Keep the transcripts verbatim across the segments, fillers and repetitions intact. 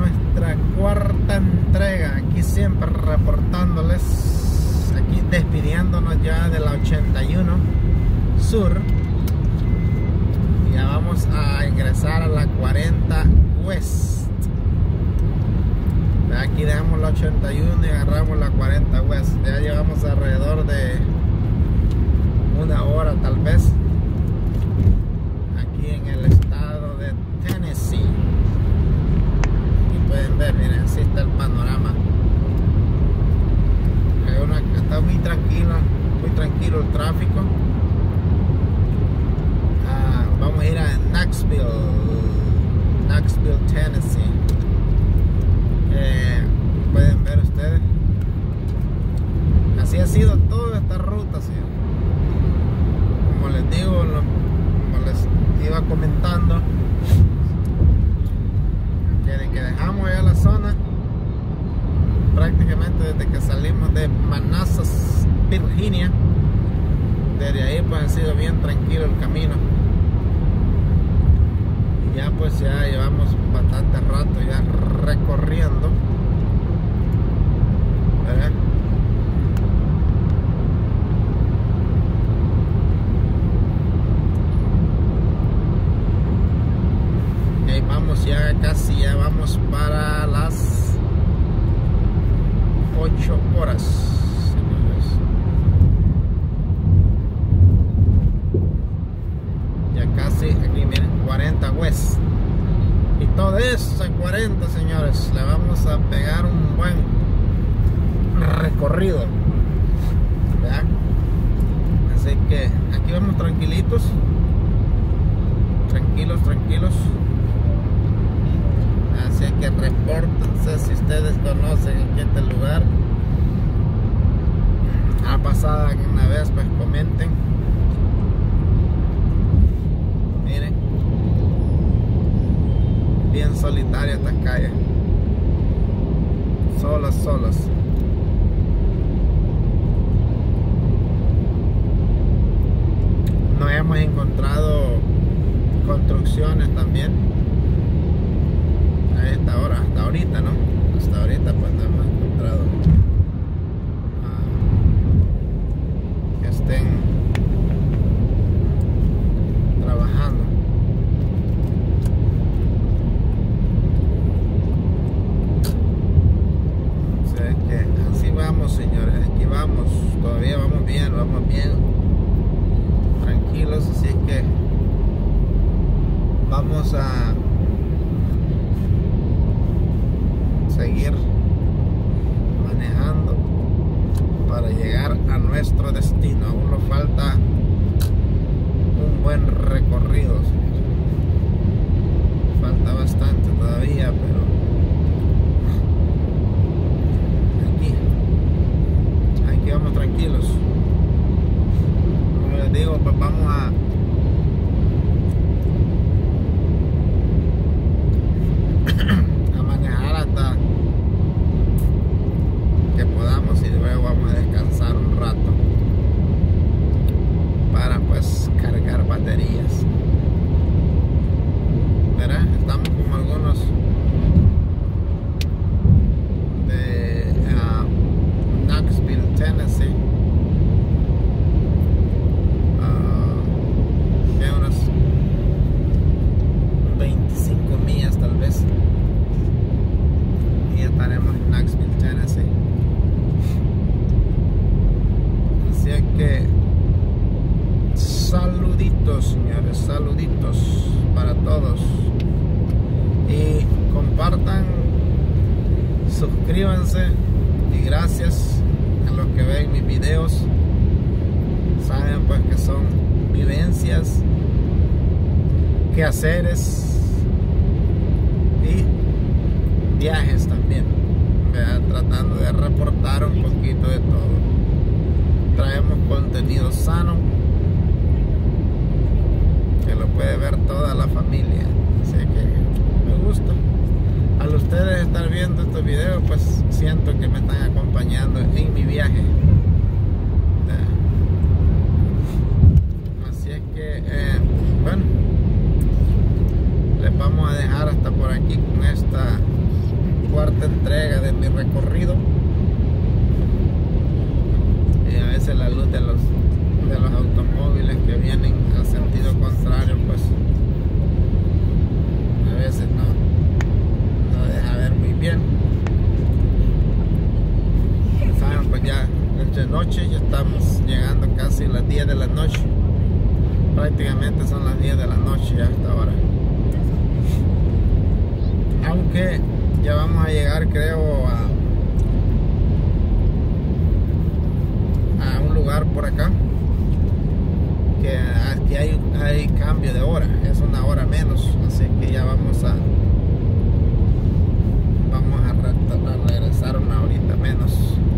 nuestra cuarta entrega, aquí siempre reportándoles, aquí despidiéndonos ya de la ochenta y uno Sur. Ya vamos a ingresar a la cuarenta West. Aquí dejamos la ochenta y uno y agarramos la cuarenta West. Ya llevamos alrededor de una hora tal vez aquí en el estado de Tennessee. Y pueden ver, miren, así está el panorama. Una, está muy tranquilo, muy tranquilo el tráfico. Ah, vamos a ir a Knoxville, Knoxville, Tennessee. Eh, pueden ver ustedes. Así ha sido toda esta ruta, ¿sí? Como les digo, lo, como les iba comentando, que de que dejamos ya la zona, prácticamente desde que salimos de Manassas, Virginia, desde ahí pues ha sido bien tranquilo el camino. Y ya pues ya llevamos bastante rato ya recorriendo, ¿verdad? Y ahí vamos ya casi, ya vamos para las ocho horas, señores. Ya casi, aquí miren, cuarenta West. Y todo eso en cuarenta, señores. Le vamos a pegar un buen recorrido, ¿verdad? Así que aquí vamos tranquilitos. Tranquilos, tranquilos. Así que repórtense si ustedes conocen aquí este lugar. Ha pasado alguna vez, pues comenten. Miren, bien solitaria esta calle, solas, solas. No hemos encontrado construcciones también a esta hora, hasta ahorita, ¿no? Hasta ahorita pues no hemos encontrado uh, que estén trabajando. O sea que así vamos, señores, aquí vamos, todavía vamos bien, vamos bien tranquilos, así que vamos a seguir manejando para llegar a nuestro destino. Aún nos falta un buen recorrido, señor. Falta bastante todavía, pero aquí aquí vamos tranquilos. Como les digo, pues vamos a que podamos y luego vamos a descansar un rato para pues cargar baterías, ¿verdad? Estamos como algunos de uh, Knoxville, Tennessee, uh, de unas veinticinco millas tal vez, y estaremos en Knoxville, Tennessee. Así que saluditos, señores, saluditos para todos, y compartan, suscríbanse, y gracias a los que ven mis videos. Saben pues que son vivencias, quehaceres y viajes también, ¿verdad? Tratando de reportar un poquito de todo. Traemos contenido sano que lo puede ver toda la familia, así que me gusta. Al ustedes estar viendo estos videos, pues siento que me están acompañando en mi viaje. Así es que eh, bueno, les vamos a dejar hasta por aquí con esta esta entrega de mi recorrido. Y a veces la luz de los, de los automóviles que vienen a sentido contrario, pues a veces no, no deja ver muy bien. Saben, pues ya es de noche, ya estamos llegando casi a las diez de la noche. Prácticamente son las diez de la noche ya hasta ahora. Aunque ya vamos a llegar, creo, a, a un lugar por acá que aquí hay, hay cambio de hora, es una hora menos, así que ya vamos a vamos a, re, a regresar una horita menos.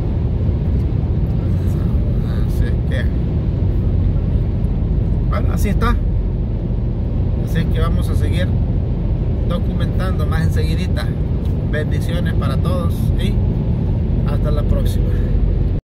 Así que bueno, así está. Así que vamos a seguir documentando más enseguidita. Bendiciones para todos y hasta la próxima.